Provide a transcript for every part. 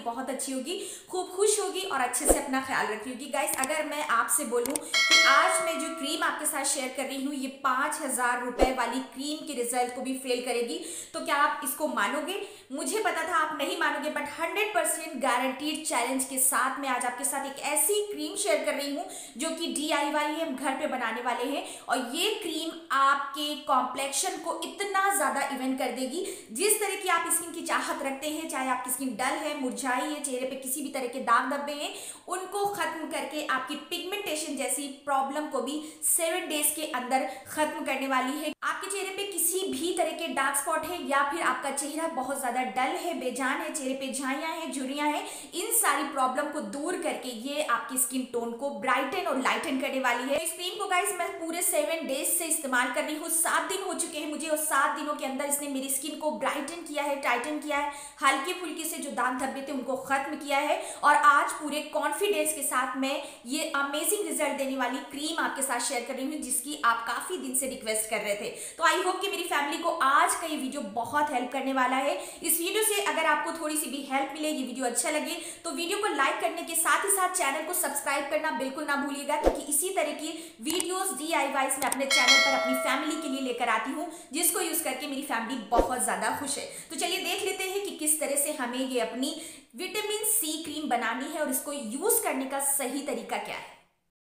बहुत अच्छी होगी, खूब खुश होगी और अच्छे से अपना ख्याल रखी होगी। गाइस अगर मैं आपसे बोलूं कि आज मैं जो क्रीम आपके साथ शेयर कर रही हूँ ये 5,000 रुपए वाली क्रीम के रिजल्ट को भी फेल करेगी, तो क्या आप इसको मानोगे? मुझे पता था आप नहीं मानोगे, बट 100% गारंटीड चैलेंज के साथ मैं आज आपके साथ एक ऐसी क्रीम शेयर कर रही हूँ जो कि DIY है, हम घर पे बनाने वाले हैं। और ये क्रीम आपके कॉम्प्लेक्शन को इतना ज्यादा इवेंट कर देगी, जिस तरह की आप स्किन की चाहत रखते हैं, चाहे आपकी स्किन डल है, मुरझाई है, चेहरे पे किसी भी तरह के दाग धब्बे हैं, उनको खत्म करके आपकी पिगमेंटेशन जैसी प्रॉब्लम को भी 7 डेज के अंदर खत्म करने वाली है। आपके चेहरे पे किसी भी तरह के डार्क स्पॉट है या फिर आपका चेहरा बहुत ज्यादा डल है, बेजान है, चेहरे पे झाइयां हैं, झुर्रियां हैं, इन सारी प्रॉब्लम को दूर करके ये आपकी स्किन टोन को ब्राइटन और लाइटन करने वाली है। इस क्रीम को गाइस मैं पूरे 7 डेज से इस्तेमाल कर रही हूँ। 7 दिन हो चुके हैं मुझे और 7 दिनों के अंदर इसने मेरी स्किन को ब्राइटन किया है, टाइटन किया है, हल्के फुल्के से जो दाग धब्बे थे उनको खत्म किया है। और आज पूरे कॉन्फिडेंस के साथ मैं ये अमेजिंग रिजल्ट देने वाली क्रीम आपके साथ शेयर कर रही हूँ, जिसकी आप काफी दिन से रिक्वेस्ट कर रहे थे। तो आई होप कि मेरी फैमिली को आज का ये वीडियो बहुत हेल्प करने वाला है। इस वीडियो से अगर आपको थोड़ी सी भी हेल्प मिले, ये वीडियो अच्छा लगे, तो वीडियो को लाइक करने के साथ ही साथ चैनल को सब्सक्राइब करना बिल्कुल ना भूलिएगा, क्योंकि इसी तरह की वीडियोस DIYs मैं अपने चैनल पर अपनी फैमिली के लिए लेकर आती हूँ, जिसको यूज करके मेरी फैमिली बहुत ज्यादा खुश है। तो चलिए देख लेते हैं कि किस तरह से हमें ये अपनी विटामिन C क्रीम बनानी है और इसको यूज करने का सही तरीका क्या है।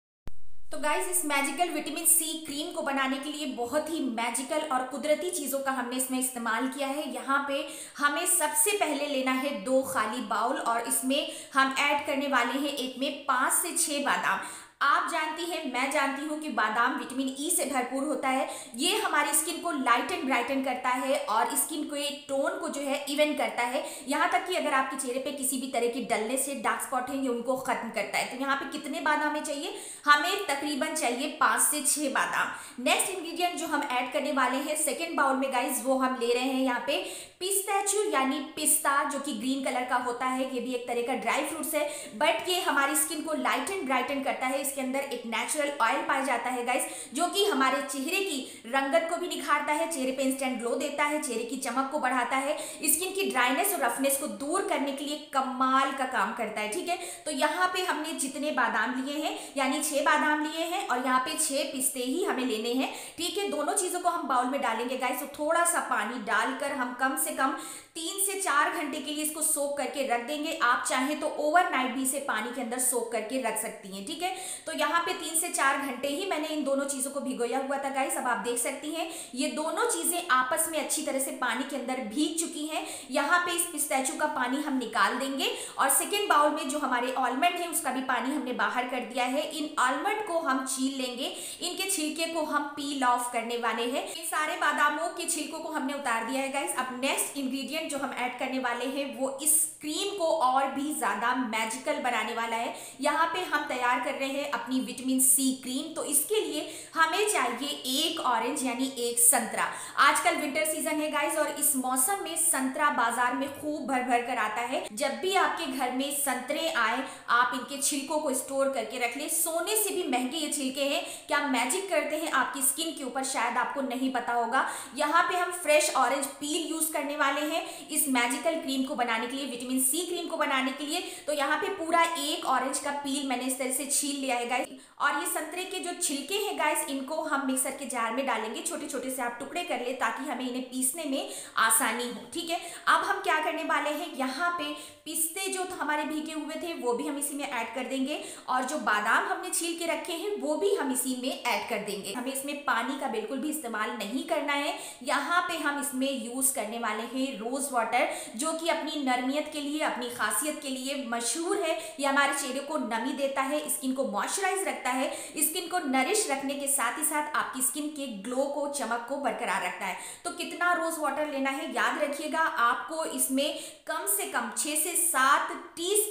तो गाइस इस मैजिकल विटामिन C क्रीम को बनाने के लिए बहुत ही मैजिकल और कुदरती चीज़ों का हमने इसमें इस्तेमाल किया है। यहाँ पे हमें सबसे पहले लेना है 2 खाली बाउल और इसमें हम ऐड करने वाले हैं एक में 5 से 6 बादाम। आप जानती हैं, मैं जानती हूँ कि बादाम विटामिन E से भरपूर होता है। ये हमारी स्किन को लाइटन ब्राइटन करता है और स्किन को एक टोन को जो है इवन करता है। यहाँ तक कि अगर आपके चेहरे पे किसी भी तरह की डलनेस से डार्क स्पॉट है, ये उनको खत्म करता है। तो यहाँ पे कितने बादाम चाहिए? हमें तकरीबन चाहिए 5 से 6 बादाम। नेक्स्ट इंग्रेडिएंट जो हम ऐड करने वाले हैं सेकेंड बाउल में गाइज, वो हम ले रहे हैं यहाँ पे पिस्ताचियो यानी पिस्ता, जो कि ग्रीन कलर का होता है। ये भी एक तरह का ड्राई फ्रूट्स है, बट ये हमारी स्किन को लाइटन ब्राइटन करता है। इसके अंदर एक नेचुरल ऑयल पाया जाता है गाइस, जो कि हमारे चेहरे की रंगत को भी निखारता है, चेहरे पे इंस्टेंट ग्लो देता है, चेहरे की चमक को बढ़ाता है, स्किन की ड्राइनेस और रफनेस को दूर करने के लिए कमाल का काम करता है। ठीक है, तो यहाँ पे हमने जितने बादाम लिए हैं यानी 6 बादाम लिए हैं और यहाँ पे 6 पिस्ते ही हमें लेने हैं। ठीक है, दोनों चीजों को हम बाउल में डालेंगे गाइस। तो थोड़ा सा पानी डालकर हम कम से कम 3 से 4 घंटे के लिए इसको सोक करके रख देंगे। आप चाहें तो ओवरनाइट भी इसे पानी के अंदर सोक करके रख सकती हैं। ठीक है, तो यहाँ पे 3 से 4 घंटे ही मैंने इन दोनों चीजों को भिगोया हुआ था गाइस। अब आप देख सकती हैं ये दोनों चीजें आपस में अच्छी तरह से पानी के अंदर भीग चुकी हैं। यहाँ पे इस पिस्ताचियो का पानी हम निकाल देंगे और सेकेंड बाउल में जो हमारे आलमंड है उसका भी पानी हमने बाहर कर दिया है। इन आलमंड को हम छील लेंगे, इनके छिलके को हम पील ऑफ करने वाले हैं। इन सारे बादामों के छिलकों को हमने उतार दिया है गाइस। अब नेक्स्ट इंग्रेडिएंट जो हम ऐड करने वाले हैं वो इस क्रीम को और भी ज्यादा मैजिकल बनाने वाला है। यहाँ पे हम तैयार कर रहे हैं अपनी विटामिन C क्रीम। तो इसके लिए हमें चाहिए 1 ऑरेंज यानी 1 संतरा। आजकल विंटर सीजन है गाइस और इस मौसम में संतरा बाजार में खूब भर भर कर आता है। जब भी आपके घर में संतरे आए, आप इनके छिलकों को स्टोर करके रख ले। सोने से भी महंगे ये छिलके हैं, क्या मैजिक करते हैं आपकी स्किन के ऊपर, शायद आपको नहीं पता होगा। यहाँ पे हम फ्रेश ऑरेंज पील यूज करने वाले हैं इस मैजिकल क्रीम को बनाने के लिए, विटामिन C क्रीम को बनाने के लिए। तो यहाँ पे पूरा 1 ऑरेंज का पील मैंने इस तरह से छील लिया है गाइस। और ये संतरे के जो छिलके हैं गाइस, इनको हम मिक्सर के जार में डालेंगे। छोटे छोटे से आप टुकड़े कर ले ताकि हमें इन्हें पीसने में आसानी हो। ठीक है, अब हम क्या करने वाले हैं, यहाँ पे पिस्ते जो हमारे भीगे हुए थे वो भी हम इसी में ऐड कर देंगे और जो बादाम हमने छील के रखे हैं वो भी हम इसी में ऐड कर देंगे। हमें इसमें पानी का बिल्कुल भी इस्तेमाल नहीं करना है। यहाँ पे हम इसमें यूज करने वाले हैं रोज वाटर, जो कि अपनी नरमियत के लिए, अपनी खासियत के लिए मशहूर है। ये हमारे चेहरे को नमी देता है, स्किन को मॉइस्चराइज रखता है, स्किन को नरिश रखने के साथ ही साथ आपकी स्किन के ग्लो को, चमक को बरकरार रखता है। तो कितना रोज वाटर लेना है याद रखिएगा, आपको इसमें कम से कम 6 से 7 टीस्पून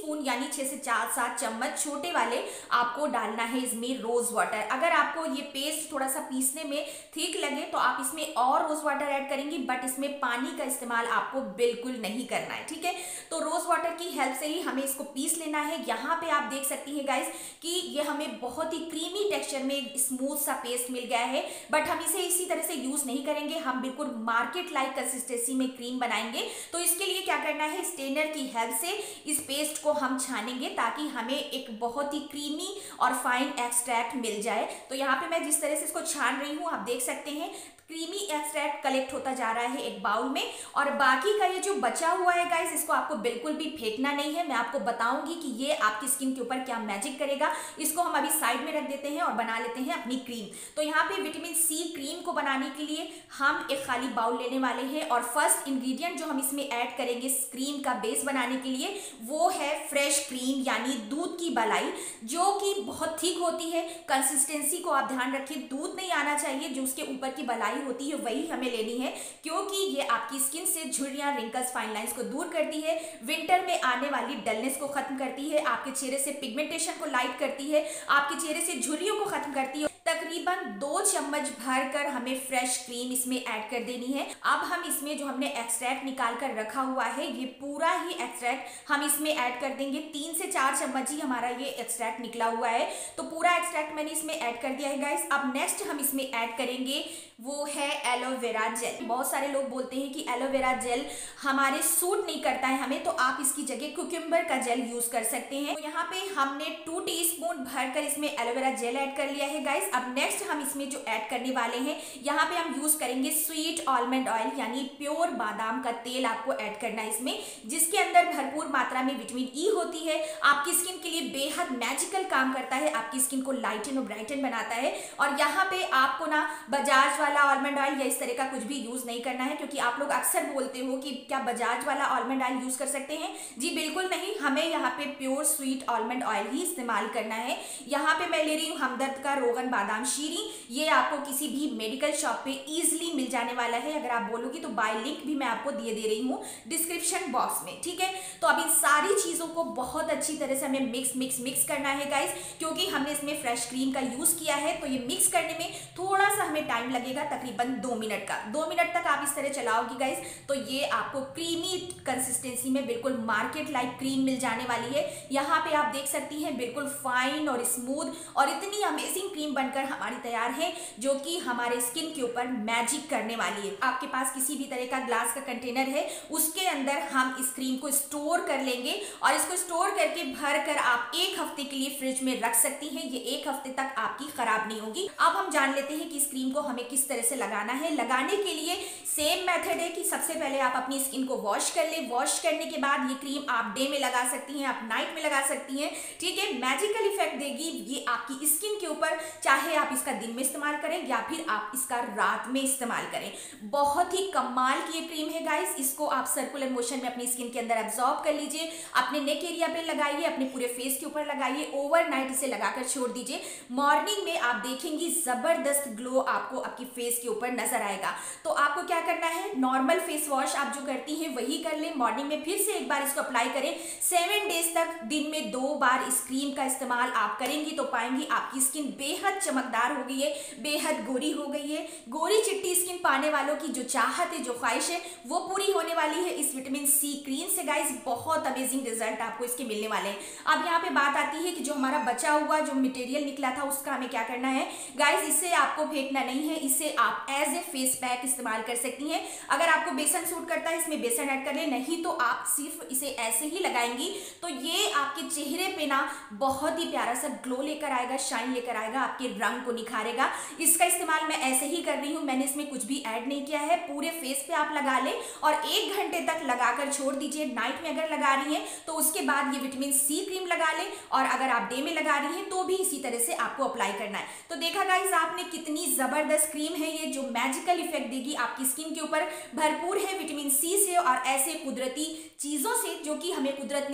स्पून यानी 6 से 7 चम्मच छोटे वाले आपको डालना है इसमें रोज वाटर। अगर आपको ये पेस्ट थोड़ा सा पीसने में ठीक लगे तो आप इसमें और रोज वाटर ऐड करेंगे, बट इसमें पानी का इस्तेमाल आपको बिल्कुल नहीं करना है, ठीक है। तो रोज वाटर की हेल्प से ही हमें इसको पीस लेना है। यहाँ पे आप देख सकती हैं गाइस कि ये हमें बहुत ही क्रीमी टेक्सचर में स्मूथ सा पेस्ट मिल गया है, बट हम इसे इसी तरह से यूज नहीं करेंगे, हम बिल्कुल मार्केट लाइक कंसिस्टेंसी में क्रीम बनाएंगे। तो इसके लिए क्या करना है, स्ट्रेनर की हेल्प से इस पेस्ट को हम छानेंगे ताकि हमें एक बहुत ही क्रीमी और फाइन एक्सट्रैक्ट मिल जाए। तो यहाँ पे मैं जिस तरह से इसको छान रही हूँ आप देख सकते हैं क्रीमी एक्सट्रैक्ट कलेक्ट होता जा रहा है एक बाउल में। और बाकी का ये जो बचा हुआ है गाइस, इसको आपको बिल्कुल भी फेंकना नहीं है। मैं आपको बताऊंगी कि ये आपकी स्किन के ऊपर क्या मैजिक करेगा। इसको हम अभी साइड में रख देते हैं और बना लेते हैं अपनी क्रीम। तो यहाँ पे विटामिन सी क्रीम को बनाने के लिए हम एक खाली बाउल लेने वाले हैं और फर्स्ट इंग्रेडिएंट जो हम इसमें ऐड करेंगे क्रीम का बेस बनाने के लिए वो है फ्रेश क्रीम यानी दूध की मलाई, जो कि बहुत थिक होती है। कंसिस्टेंसी को आप ध्यान रखिए, दूध नहीं आना चाहिए, जो उसके ऊपर की मलाई होती है वही हमें लेनी है, क्योंकि ये आपकी स्किन से झुर्रियां, रिंकल्स, फाइन लाइंस को दूर करती है, विंटर में आने वाली डलनेस को खत्म करती है, आपके चेहरे से पिगमेंटेशन को लाइट करती है, आपके चेहरे से झुर्रियों को खत्म करती है। तकरीबन 2 चम्मच भरकर हमें फ्रेश क्रीम इसमें ऐड कर देनी है। अब हम इसमें जो हमने एक्सट्रैक्ट निकाल कर रखा हुआ है ये पूरा ही एक्सट्रैक्ट हम इसमें ऐड कर देंगे। 3 से 4 चम्मच ही हमारा ये एक्सट्रैक्ट निकला हुआ है, तो पूरा एक्सट्रैक्ट मैंने इसमें ऐड कर दिया है गाइस। अब नेक्स्ट हम इसमें ऐड करेंगे वो है एलोवेरा जेल। बहुत सारे लोग बोलते हैं कि एलोवेरा जेल हमारे सूट नहीं करता है हमें, तो आप इसकी जगह कुकुम्बर का जेल यूज कर सकते हैं। तो यहाँ पे हमने 2 टीस्पून भरकर इसमें एलोवेरा जेल ऐड कर लिया है गाइस। अब नेक्स्ट हम इसमें जो ऐड करने वाले हैं, यहाँ पे हम यूज करेंगे स्वीट आलमंड ऑयल यानी प्योर बादाम का तेल आपको ऐड करना है इसमें, जिसके अंदर भरपूर मात्रा में विटामिन ई होती है। आपकी स्किन के लिए बेहद मैजिकल काम करता है, आपकी स्किन को लाइटन और ब्राइटन बनाता है। और यहाँ पे आपको ना बजाज वाला आलमंड ऑयल या इस तरह का कुछ भी यूज नहीं करना है, क्योंकि आप लोग अक्सर बोलते हो कि क्या बजाज वाला आलमंड ऑयल यूज कर सकते हैं। जी बिल्कुल नहीं, हमें यहाँ पे प्योर स्वीट आलमंड ऑयल ही इस्तेमाल करना है। यहाँ पे मैं ले रही हूँ हमदर्द का रोगन बादाम शीरी, ये आपको किसी भी मेडिकल शॉप पे इजीली मिल जाने वाला है। अगर आप बोलोगी तो बाय लिंक भी मैं आपको दे रही हूँ डिस्क्रिप्शन बॉक्स में, ठीक है। तो अब इन सारी चीजों को बहुत अच्छी तरह से हमें मिक्स करना है गाइस, क्योंकि हमने इसमें फ्रेश क्रीम का यूज किया है, तो ये मिक्स करने में थोड़ा सा हमें टाइम लगेगा, तकरीबन 2 मिनट का। 2 मिनट तक आप इस तरह चलाओगी गाइस तो ये आपको क्रीमी कंसिस्टेंसी में बिल्कुल मार्केट लाइक क्रीम मिल जाने वाली है। यहाँ पे आप देख सकती हैं बिल्कुल फाइन और स्मूथ और इतनी अमेजिंग क्रीम बनकर हमारी तैयार है, जो कि हमारे स्किन के ऊपर मैजिक करने वाली है। आपके पास किसी भी तरह का ग्लास का कंटेनर है, उसके अंदर हम इस क्रीम को स्टोर कर लेंगे और इसको स्टोर करके भर कर आप 1 हफ्ते के लिए फ्रिज में रख सकती हैं। ये 1 हफ्ते तक आपकी खराब नहीं होगी। अब हम जान लेते हैं कि इस क्रीम को हमें किस तरह से लगाना है। लगाने के लिए सेम मेथड है कि सबसे पहले आप अपनी स्किन को वॉश कर ले। वॉश करने के बाद ये क्रीम आप डे में लगा सकती हैं, आप नाइट में लगा सकती हैं, ठीक है। मैजिकल इफेक्ट देगी ये आपकी स्किन के ऊपर, चाहे आप इसका दिन में इस्तेमाल करें या फिर आप इसका रात में इस्तेमाल करें। बहुत ही कमाल की ये क्रीम है गाइस। इसको आप सर्कुलर मोशन में अपनी स्किन के अंदर एब्जॉर्ब कर लीजिए, अपने नेक एरिया पे लगाइए, अपने पूरे फेस के ऊपर लगाइए, ओवरनाइट इसे लगाकर छोड़ दीजिए। मॉर्निंग में आप देखेंगी जबरदस्त ग्लो आपको आपकी फेस के ऊपर नजर आएगा। तो आपको क्या करना है, नॉर्मल फेस वॉश आप जो करती हैं वही कर लें, मॉर्निंग में फिर से एक बार इसको अप्लाई करें। 7 डेज तक दिन में 2 बार इस क्रीम का इस्तेमाल आप करेंगी तो पाएंगी आपकी स्किन बेहद चमकदार हो गई है, बेहद गोरी हो गई है। गोरी चिट्टी स्किन पाने वालों की जो चाहत है, जो ख्वाहिश है, वो पूरी होने वाली है इस विटामिन सी क्रीम से गाइस। बहुत अमेजिंग रिजल्ट आपको इसके मिलने वाले हैं। अब यहाँ पे बात आती है कि जो हमारा बचा हुआ जो मटेरियल निकला था उसका हमें क्या करना है गाइस। इसे आपको फेंकना नहीं है, इसे आप एज ए फेस पैक इस्तेमाल कर सकती हैं। अगर आपको बेसन सूट करता है इसमें बेसन ऐड कर ले, नहीं तो आप सिर्फ इसे ऐसे ही लगाएंगी तो ये आपके चेहरे पे ना बहुत ही प्यारा सा ग्लो लेकर आएगा, शाइन लेकर आएगा, आपके रंग को निखारेगा। इसका इस्तेमाल मैं ऐसे ही कर रही हूँ, मैंने इसमें कुछ भी ऐड नहीं किया है। पूरे फेस पे आप लगा लें और 1 घंटे तक लगाकर छोड़ दीजिए। नाइट में अगर लगा रही हैं तो उसके बाद ये विटामिन सी क्रीम लगा लें, और अगर आप डे में लगा रही हैं तो भी इसी तरह से आपको अप्लाई करना है। तो देखा गाइस आपने कितनी जबरदस्त क्रीम है ये, जो मैजिकल इफेक्ट देगी आपकी स्किन के ऊपर। भरपूर है विटामिन सी से और ऐसे कुदरती चीजों से जो कि हमें कुदरत ने खुद दी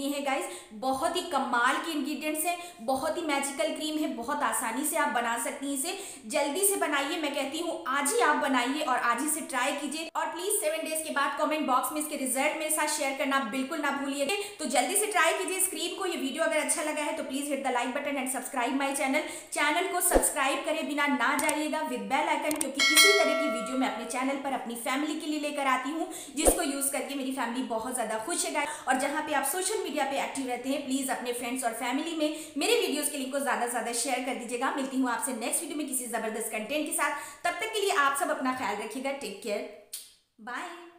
किए हैं गाइस। बहुत ही कमाल के इंग्रेडिएंट्स हैं, बहुत ही मैजिकल क्रीम है, बहुत आसानी से आप बना सकती हैं इसे। जल्दी से बनाइए, मैं कहती हूँ आज ही आप बनाइए और आज ही से ट्राई कीजिए। और प्लीज 7 डेज के बाद कमेंट बॉक्स में इसके रिजल्ट मेरे साथ शेयर करना बिल्कुल ना भूलिए। तो जल्दी से ट्राई कीजिए इस क्रीम को। ये वीडियो अगर अच्छा लगा है तो please hit the like button and subscribe my channel को सब्सक्राइब करे बिना ना जाइएगा विद बेल आइकन, क्योंकि इसी तरह की वीडियो मैं अपने चैनल पर अपनी फैमिली के लिए लेकर आती हूँ, जिसको यूज करके मेरी फैमिली बहुत ज्यादा खुश है। और जहां पे आप सोशल मीडिया पे एक्टिव रहते हैं, प्लीज अपने फ्रेंड्स और फैमिली में मेरे वीडियोस के लिंक को ज्यादा से ज्यादा शेयर कर दीजिएगा। मिलती हूँ आपसे नेक्स्ट वीडियो में किसी जबरदस्त कंटेंट के साथ। तब तक के लिए आप सब अपना ख्याल रखिएगा। Take care, bye.